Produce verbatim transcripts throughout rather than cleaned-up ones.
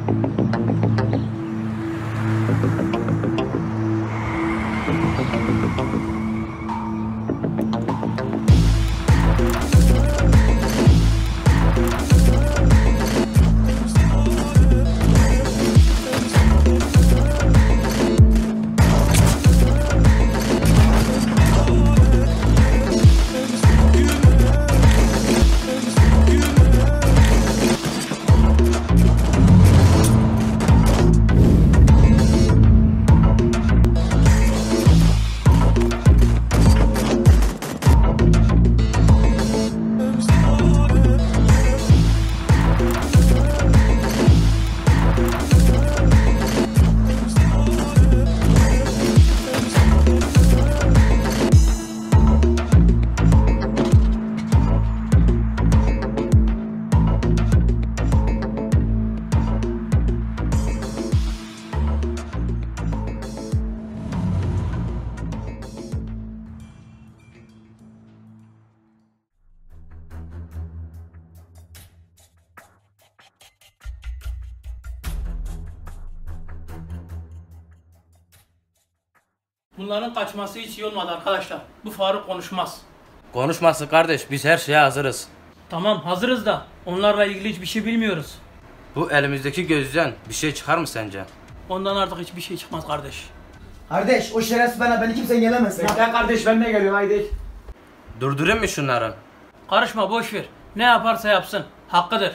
Bunların kaçması hiç iyi olmadı arkadaşlar. Bu Faruk konuşmaz. Konuşmasın kardeş, biz her şeye hazırız. Tamam hazırız da onlarla ilgili hiçbir şey bilmiyoruz. Bu elimizdeki gözden bir şey çıkar mı sence? Ondan artık hiçbir şey çıkmaz kardeş. Kardeş o şerefsiz bana beni kimse gelemez. Bekle kardeş ben de geliyorum haydi. Durdurayım mı şunları? Karışma boş ver. Ne yaparsa yapsın. Hakkıdır.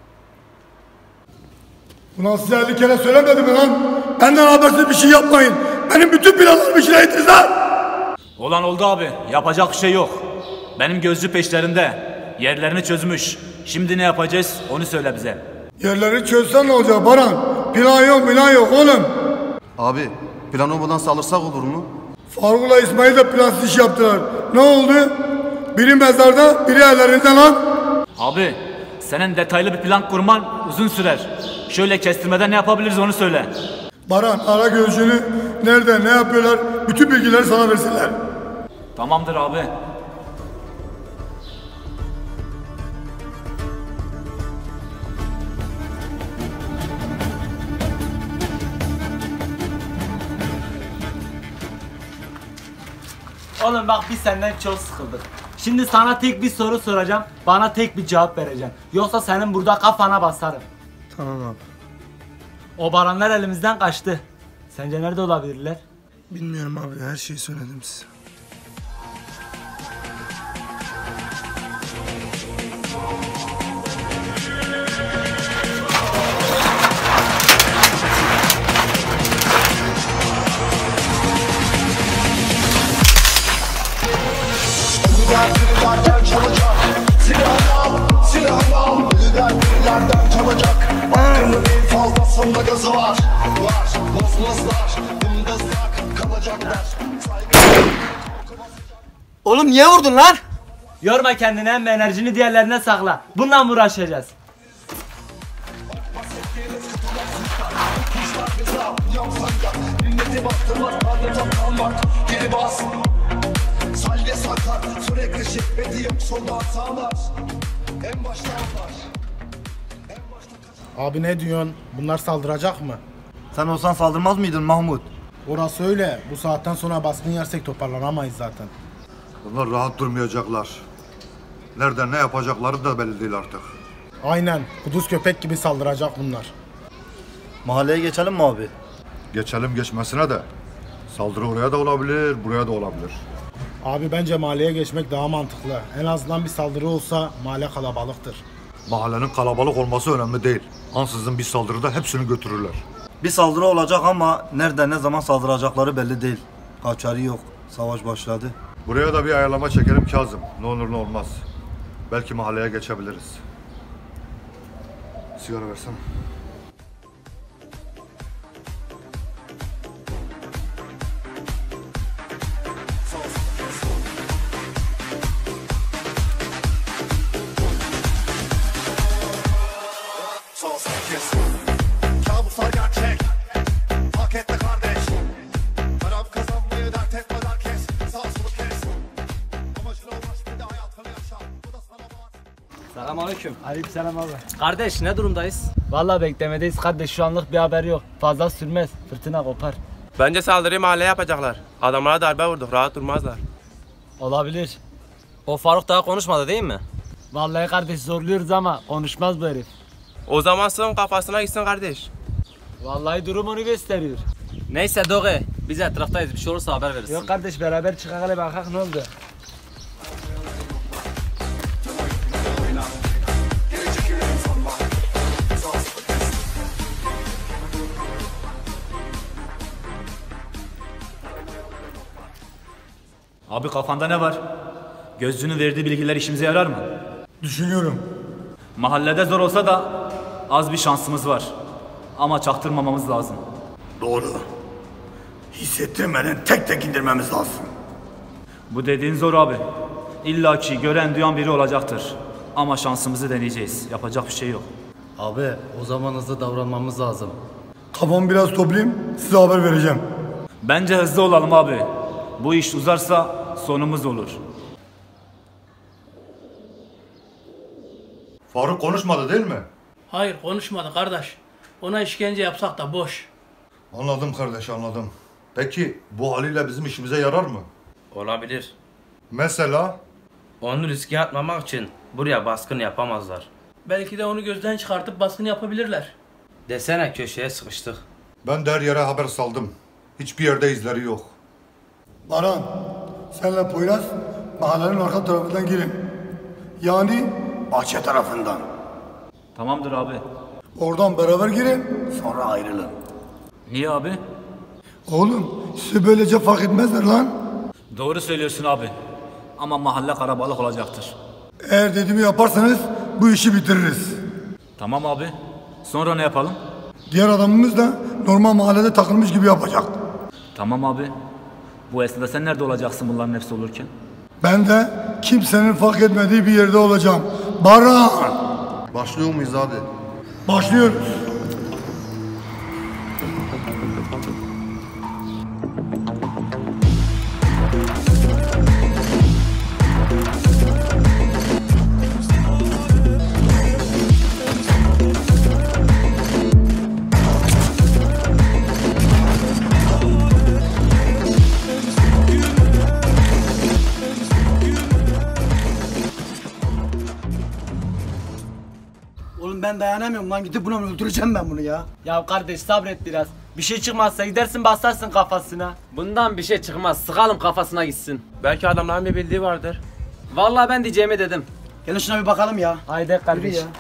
Ulan size elli kere söylemedim mi lan? Benden habersiz bir şey yapmayın. Benim bütün planlarımı içine ettiniz lan. Olan oldu abi. Yapacak bir şey yok. Benim gözcü peşlerinde. Yerlerini çözmüş. Şimdi ne yapacağız onu söyle bize. Yerleri çözsen ne olacak Baran? Plan yok plan yok oğlum. Abi plan olmadan saldırsak olur mu? Faruk'la İsmail de plansız iş yaptılar. Ne oldu? Biri mezarda biri ellerinde lan. Abi senin detaylı bir plan kurman uzun sürer. Şöyle kestirmeden ne yapabiliriz onu söyle. Baran ara gözcünü nerede ne yapıyorlar bütün bilgileri sana versinler. Tamamdır abi. Oğlum bak biz senden çok sıkıldık. Şimdi sana tek bir soru soracağım. Bana tek bir cevap vereceksin. Yoksa senin burada kafana basarım. Tamam abi. O baranlar elimizden kaçtı. Sence nerede olabilirler? Bilmiyorum abi her şeyi söyledim size. Liderlerden çalacak silahlar, silahlar liderlerden çalacak. Hakkının en fazlasında gazı var. Var, bozmazlar, dımdızlar kalacaklar. Oğlum niye vurdun lan? Yorma kendini hem enerjini diğerlerine sakla. Bununla mı uğraşacağız? Milleti bastırmak, adeta kalmak, geri bas. Salye saklar, sürekli şiddeti yok solda hatalar. En başta var. Abi ne diyorsun? Bunlar saldıracak mı? Sen olsan saldırmaz mıydın Mahmut? Orası öyle. Bu saatten sonra baskın yersek toparlanamayız zaten. Bunlar rahat durmayacaklar. Nereden ne yapacakları da belli değil artık. Aynen. Kuduz köpek gibi saldıracak bunlar. Mahalleye geçelim mi abi? Geçelim geçmesine de. Saldırı oraya da olabilir, buraya da olabilir. Abi bence mahalleye geçmek daha mantıklı. En azından bir saldırı olsa mahalle kalabalıktır. Mahallenin kalabalık olması önemli değil. Ansızın bir saldırıda hepsini götürürler. Bir saldırı olacak ama nerede ne zaman saldıracakları belli değil. Kaçarı yok. Savaş başladı. Buraya da bir ayarlama çekelim Kazım. Ne olur ne olmaz. Belki mahalleye geçebiliriz. Sigara versene. Kabuslar gerçek. Hak etme kardeş. Param kazanmayı dert etme herkes. Sağ solu kes. Amacına ulaşma bir de hayatını yaşa. Bu da sana var. Selamünaleyküm. Aleykümselam abi. Kardeş ne durumdayız? Vallahi beklemedeyiz kardeş, şu anlık bir haber yok. Fazla sürmez, fırtına kopar. Bence saldırıyı mahalleye yapacaklar. Adamlara darbe vurduk, rahat durmazlar. Olabilir. O Faruk daha konuşmadı değil mi? Vallahi kardeş zorluyoruz ama konuşmaz bu herif. O zaman son kafasına gitsin kardeş. Vallahi durum onu gösteriyor. Neyse Doge, biz etraftayız. Bir şey olursa haber verirsin. Yok kardeş, beraber çıkak hele bakak ne oldu. Abi kafanda ne var? Gözcünün verdiği bilgiler işimize yarar mı? Düşünüyorum. Mahallede zor olsa da az bir şansımız var. Ama çaktırmamamız lazım. Doğru. Hissettirmeden tek tek indirmemiz lazım. Bu dediğin zor abi. İlla ki gören duyan biri olacaktır. Ama şansımızı deneyeceğiz. Yapacak bir şey yok. Abi o zaman hızlı davranmamız lazım. Kafamı biraz toplayayım, size haber vereceğim. Bence hızlı olalım abi. Bu iş uzarsa sonumuz olur. Faruk konuşmadı değil mi? Hayır konuşmadı kardeş. Ona işkence yapsak da boş. Anladım kardeş, anladım. Peki bu haliyle bizim işimize yarar mı? Olabilir. Mesela? Onu riske atmamak için buraya baskın yapamazlar. Belki de onu gözden çıkartıp baskın yapabilirler. Desene köşeye sıkıştık. Ben de her yere haber saldım. Hiçbir yerde izleri yok. Baran, senle Poyraz mahallenin arka tarafından girin. Yani bahçe tarafından. Tamamdır abi. Oradan beraber girin, sonra ayrılın. Niye abi? Oğlum, sizi böylece fark etmezler lan. Doğru söylüyorsun abi. Ama mahalle karabalık olacaktır. Eğer dediğimi yaparsanız bu işi bitiririz. Tamam abi. Sonra ne yapalım? Diğer adamımız da normal mahallede takılmış gibi yapacak. Tamam abi. Bu esnada sen nerede olacaksın bunların hepsi olurken? Ben de kimsenin fark etmediği bir yerde olacağım. Baran! Başlıyor muyuz hadi? Başlıyoruz. Oğlum ben dayanamıyorum lan, gidip bunu öldüreceğim ben bunu ya. Ya kardeş sabret biraz. Bir şey çıkmazsa gidersin basarsın kafasına. Bundan bir şey çıkmaz. Sıkalım kafasına gitsin. Belki adamların bir bildiği vardır. Vallahi ben diyeceğimi dedim. Gelin şuna bir bakalım ya. Haydi kardeş. Yürü ya.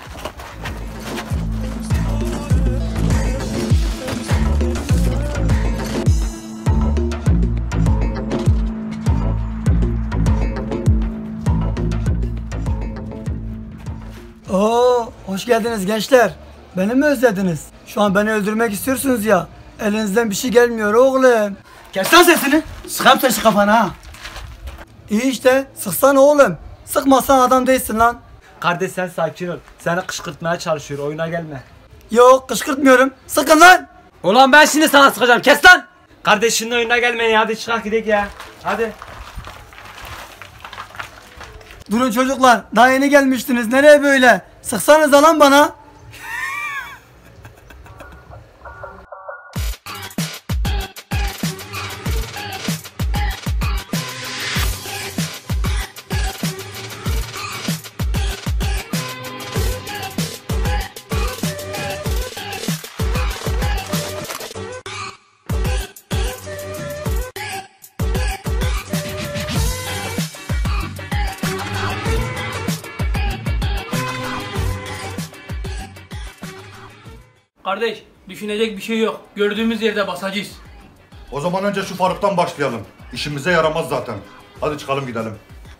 Oo, hoş geldiniz gençler. Beni mi özlediniz? Şu an beni öldürmek istiyorsunuz ya. Elinizden bir şey gelmiyor oğlum. Kes lan sesini. Sıkam taşı kafana ha. İyi işte, sıksana oğlum. Sıkmazsan adam değilsin lan. Kardeş sen sakin ol. Seni kışkırtmaya çalışıyor, oyuna gelme. Yok, kışkırtmıyorum. Sıkın lan. Ulan ben şimdi sana sıkacağım. Kes lan. Kardeşinin oyuna gelmeyin, hadi çıkak gidelim ya. Hadi. Durun çocuklar, daha yeni gelmiştiniz. Nereye böyle? Sıksanıza lan bana. Kardeş düşünecek bir şey yok. Gördüğümüz yerde basacağız. O zaman önce şu Faruk'tan başlayalım. İşimize yaramaz zaten. Hadi çıkalım gidelim.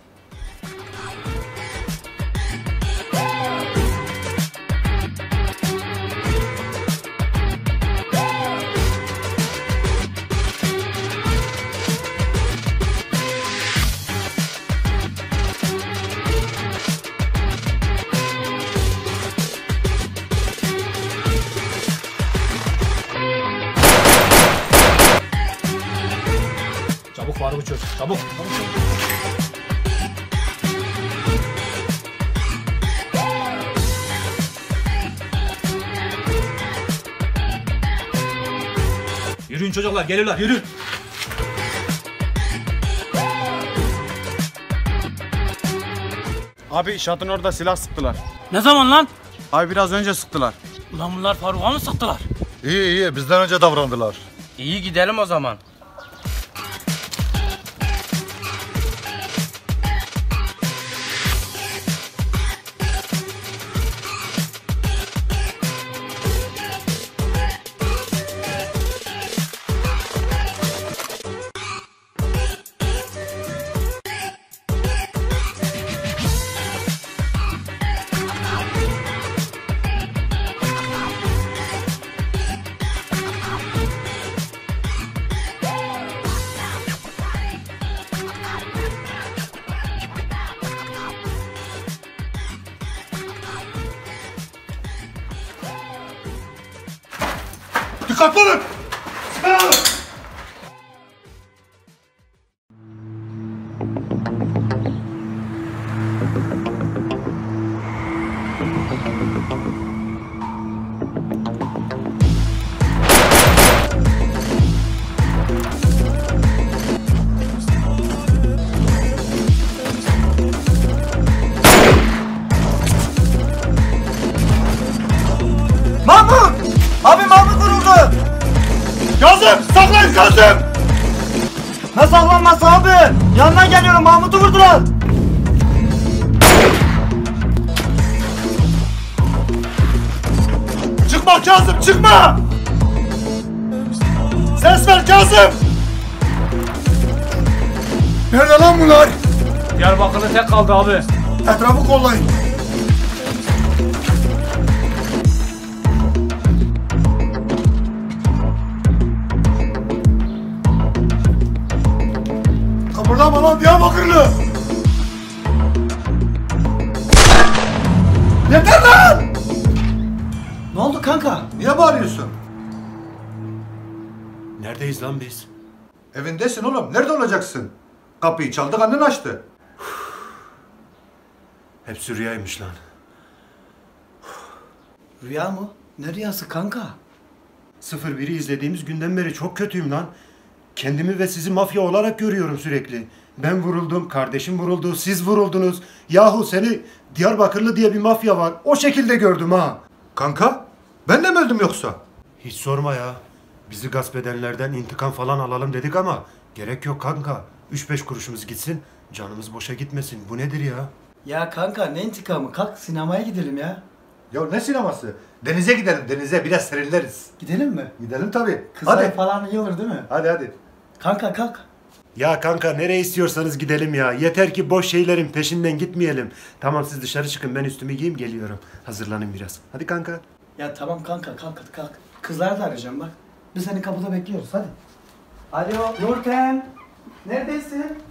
Çabuk Faruk'u çöz. Çabuk. Yürüyün çocuklar, geliyorlar, yürü. Abi inşaatın orada silah sıktılar. Ne zaman lan? Abi biraz önce sıktılar. Ulan bunlar Faruk'a mı sıktılar? İyi iyi bizden önce davrandılar. İyi gidelim o zaman. Dikkatli olun. Silah alın. Mahmut! Abi Mahmut vuruldu! Kazım! Saklayın Kazım! Ne saklanması abi? Yandan geliyorum, Mahmut'u vurdular! Çıkma Kazım çıkma! Ses ver Kazım! Nerede lan bunlar? Diyarbakırlı tek kaldı abi. Etrafı kollayın. Kıpırdama lan Diyarbakırlı! Yeter lan! Ne oldu kanka? Niye bağırıyorsun? Neredeyiz lan biz? Evindesin oğlum. Nerede olacaksın? Kapıyı çaldık annen açtı. Hepsi rüyaymış lan. Rüya mı? Ne rüyası kanka? sıfır biri izlediğimiz günden beri çok kötüyüm lan. Kendimi ve sizi mafya olarak görüyorum sürekli. Ben vuruldum, kardeşim vuruldu, siz vuruldunuz. Yahu seni Diyarbakırlı diye bir mafya var. O şekilde gördüm ha. Kanka ben de mi öldüm yoksa? Hiç sorma ya. Bizi gasp edenlerden intikam falan alalım dedik ama gerek yok kanka. Üç beş kuruşumuz gitsin, canımız boşa gitmesin. Bu nedir ya? Ya kanka ne intikamı? Kalk sinemaya gidelim ya. Ya ne sineması? Denize gidelim denize biraz serinleriz. Gidelim mi? Gidelim tabii. Kızlar Hadi. falan iyi olur değil mi? Hadi hadi. Kanka kalk. Ya kanka nereye istiyorsanız gidelim ya. Yeter ki boş şeylerin peşinden gitmeyelim. Tamam siz dışarı çıkın, ben üstümü giyeyim geliyorum. Hazırlanın biraz. Hadi kanka. Ya tamam kanka kalk hadi kalk. Kızları da arayacağım bak. Biz seni kapıda bekliyoruz hadi. Alo Nurten. Neredesin?